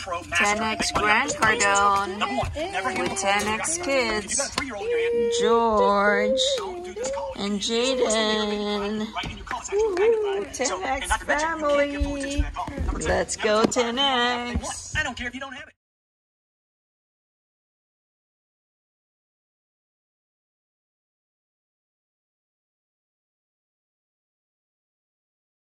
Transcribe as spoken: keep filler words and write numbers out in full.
ten X Grand Cardone with ten X kids, George and Jaden. Woohoo, ten X family. Let's go ten X. I don't care if you don't have it.